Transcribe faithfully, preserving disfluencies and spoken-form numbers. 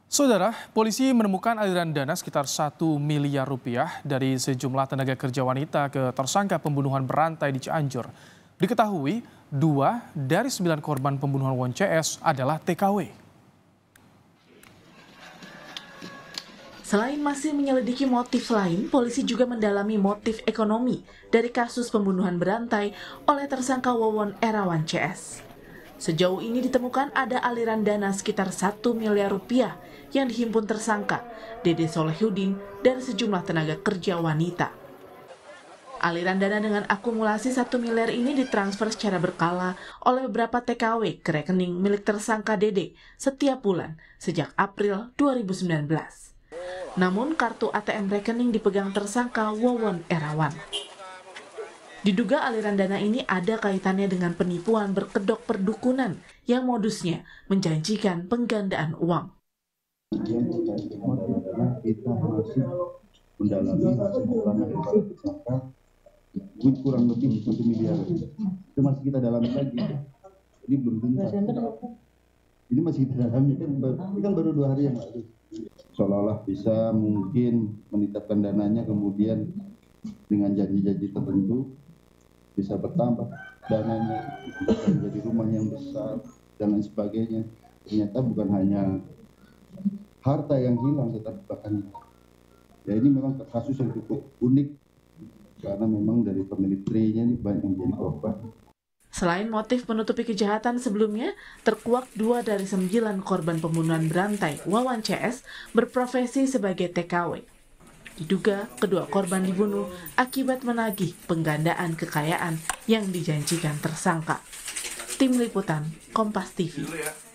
Saudara, polisi menemukan aliran dana sekitar satu miliar rupiah dari sejumlah tenaga kerja wanita ke tersangka pembunuhan berantai di Cianjur. Diketahui, dua dari sembilan korban pembunuhan W A N C S adalah T K W. Selain masih menyelidiki motif lain, polisi juga mendalami motif ekonomi dari kasus pembunuhan berantai oleh tersangka Wawon Erawan C S. Sejauh ini ditemukan ada aliran dana sekitar satu miliar rupiah yang dihimpun tersangka Dede Solehudin dan sejumlah tenaga kerja wanita. Aliran dana dengan akumulasi satu miliar ini ditransfer secara berkala oleh beberapa T K W ke rekening milik tersangka Dede setiap bulan sejak April dua ribu sembilan belas. Namun kartu A T M rekening dipegang tersangka Wawon Erawan. Diduga aliran dana ini ada kaitannya dengan penipuan berkedok perdukunan yang modusnya menjanjikan penggandaan uang. Yang terkait dengan aliran dana, kita masih mendalami hasil keterangan dari para tersangka kurang lebih satu miliar. Itu masih kita dalami lagi. Ini belum tuntas. Ini masih kita dalami, kan baru, ini kan baru dua hari yang lalu. Seolah-olah bisa mungkin menitapkan dananya, kemudian dengan janji-janji tertentu bisa bertambah dananya, bisa menjadi rumah yang besar dan lain sebagainya. Ternyata bukan hanya harta yang hilang, tetapi bahkan ya ini memang kasus yang cukup unik karena memang dari pemilik traynya ini banyak yang menjadi korban. Selain motif menutupi kejahatan sebelumnya, terkuak dua dari sembilan korban pembunuhan berantai W A N C S berprofesi sebagai T K W. Diduga kedua korban dibunuh akibat menagih penggandaan kekayaan yang dijanjikan tersangka. Tim Liputan Kompas T V.